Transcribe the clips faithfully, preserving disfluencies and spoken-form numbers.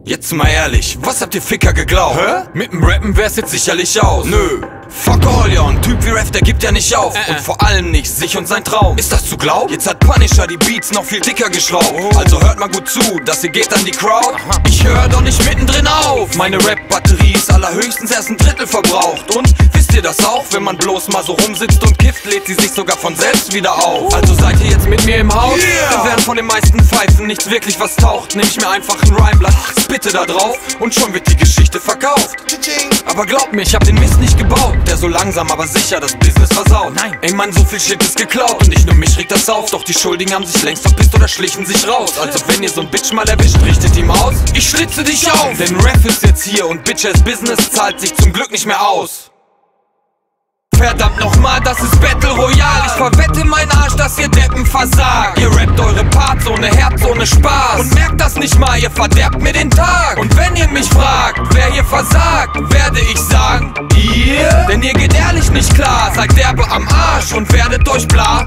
Jetzt mal ehrlich, was habt ihr Ficker geglaubt? Hä? Mit dem Rappen wär's jetzt sicherlich aus. Nö. Fuck all, ja, ein Typ wie Ref, der gibt ja nicht auf. Äh, äh. Und vor allem nicht sich und sein Traum. Ist das zu glauben? Jetzt hat Punisher die Beats noch viel dicker geschraubt. Oh. Also hört mal gut zu, das hier geht an die Crowd. Aha. Ich höre doch nicht mittendrin auf. Meine Rap-Batterie ist allerhöchstens erst ein Drittel verbraucht. Und wisst ihr das auch? Wenn man bloß mal so rumsitzt und kifft, lädt sie sich sogar von selbst wieder auf. Also seid ihr jetzt mit mir im Haus? Yeah. Während von den meisten Pfeifen nichts wirklich was taucht, nehm ich mir einfach ein Rhymeblatt, bitte da drauf und schon wird die Geschichte verkauft. Aber glaubt mir, ich hab den Mist nicht gebaut, der so langsam aber sicher das Business versaut. Nein, ey Mann, so viel Shit ist geklaut und nicht nur mich regt das auf. Doch die Schuldigen haben sich längst verpisst oder schlichen sich raus. Also wenn ihr so ein Bitch mal erwischt, richtet ihm aus. Ich schlitze dich auf, denn Rap ist jetzt hier und Bitches Business zahlt sich zum Glück nicht mehr aus. Verdammt nochmal, das ist Battle Royale. Ich verwette meinen Arsch, dass ihr Deppen versagt. Ihr rappt eure Parts ohne Herz, ohne Spaß und merkt das nicht mal, ihr verderbt mir den Tag. Und wenn ihr mich fragt, wer hier versagt, werde ich sagen, ihr. Denn ihr geht ehrlich nicht klar, seid derbe am Arsch und werdet euch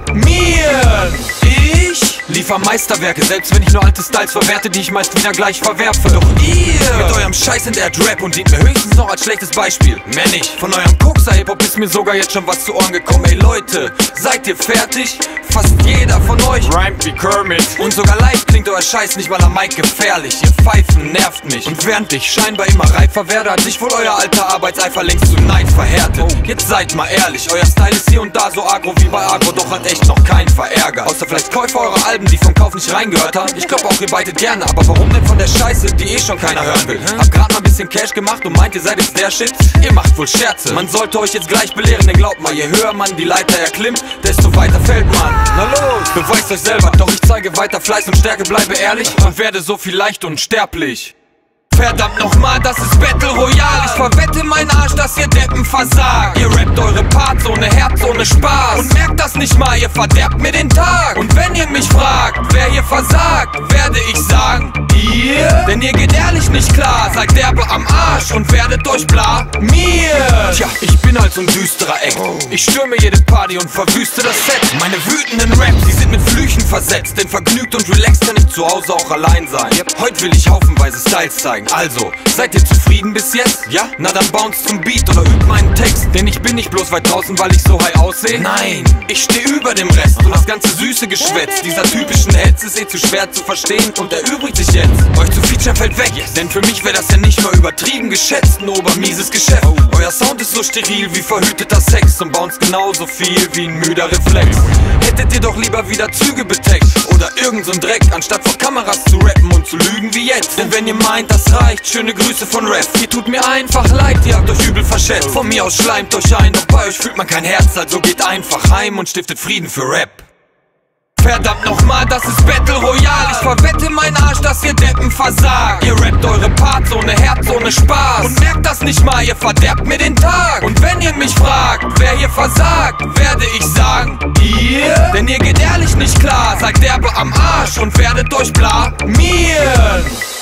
blamieren. Ich liefer Meisterwerke, selbst wenn ich nur alte Styles verwerte, die ich meist wieder gleich verwerfe. Doch ihr mit eurem Scheiß in der Rap und dient mir höchstens noch als schlechtes Beispiel. Mehr nicht. Von eurem Kokser-Hip-Hop ist mir sogar jetzt schon was zu Ohren gekommen. Ey Leute, seid ihr fertig? Fast jeder von euch rhymt wie Kermit. Und sogar live klingt euer Scheiß nicht mal am Mic gefährlich. Ihr Pfeifen nervt mich. Und während ich scheinbar immer reifer werde, hat sich wohl euer alter Arbeitseifer längst zu Neid verhärtet. Jetzt seid mal ehrlich, euer Style ist hier und da so agro wie bei Agro, doch hat echt noch keinen verärgert. Außer vielleicht Käufer eurer Alben, die vom Kauf nicht reingehört haben. Ich glaub auch ihr beitet gerne, aber warum denn von der Scheiße, die eh schon keiner hören will? Hab grad mal ein bisschen Cash gemacht und meint ihr seid jetzt der Shit? Ihr macht wohl Scherze. Man sollte euch jetzt gleich belehren, denn glaubt mal, je höher man die Leiter erklimmt, desto weiter fällt man. Na los, beweist euch selber, doch ich zeige weiter Fleiß und Stärke, bleibe ehrlich und werde so viel leicht unsterblich. Verdammt nochmal, das ist Battle Royale. Ich verwette meinen Arsch, dass ihr Deppen versagt. Ihr rappt eure Parts ohne Herz, ohne Spaß und merkt das nicht mal, ihr verderbt mir den Tag. Und wenn ihr mich fragt, wer hier versagt, werde ich sagen, ihr. Denn ihr geht ehrlich nicht klar, seid derbe am Arsch und werdet euch blamieren. Tja, ich bin halt so ein düsterer Eck. Ich stürme jede Party und verwüste das Set. Meine wütenden Raps, die sind mit Flüchen versetzt, denn vergnügt und relaxed kann ich zu Hause auch allein sein. Heute will ich haufenweise Styles zeigen. Also, seid ihr zufrieden bis jetzt? Ja? Na dann bounce zum Beat oder übt meinen Text. Denn ich bin nicht bloß weit draußen, weil ich so high aussehe. Nein, ich steh über dem Rest und das ganze süße Geschwätz dieser typischen Hetz ist eh zu schwer zu verstehen und erübrigt sich jetzt. Euch zu featuren fällt weg, yes. Denn für mich wäre das ja nicht nur übertrieben geschätzt, ein obermieses Geschäft. Oh. Euer Sound ist so steril wie verhüteter Sex und bounce genauso viel wie ein müder Reflex. Hättet ihr doch lieber wieder Züge beteckt oder irgend so ein Dreck, anstatt vor Kameras zu rappen und zu lügen wie jetzt. Denn wenn ihr meint, das reicht, schöne Grüße von Ref. Ihr tut mir einfach leid, ihr habt euch übel verschätzt. Von mir aus schleimt euch ein, doch bei euch fühlt man kein Herz, also geht einfach heim und stiftet Frieden für Rap. Verdammt nochmal, das ist Battle Royale. Ich verwette meinen Arsch, dass ihr Deppen versagt. Ihr rappt eure Parts ohne Herz, ohne Spaß und merkt das nicht mal, ihr verderbt mir den Tag. Und wenn ihr mich fragt, wer hier versagt, werde ich sagen, ihr. Denn ihr geht ehrlich nicht klar, seid derbe am Arsch und werdet euch blamieren.